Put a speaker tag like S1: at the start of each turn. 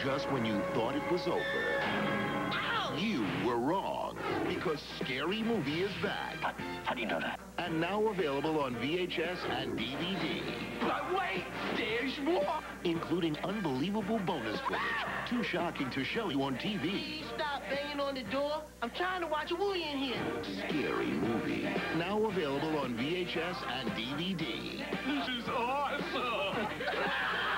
S1: Just when you thought it was over, you were wrong, because Scary Movie is back.
S2: How do you know that?
S1: And now available on VHS and DVD.
S2: But wait, there's more.
S1: Including unbelievable bonus footage, too shocking to show you on TV.
S3: Please stop banging on the door. I'm trying to watch a movie in here.
S1: Scary Movie. Now available on VHS and DVD.
S2: This is awesome.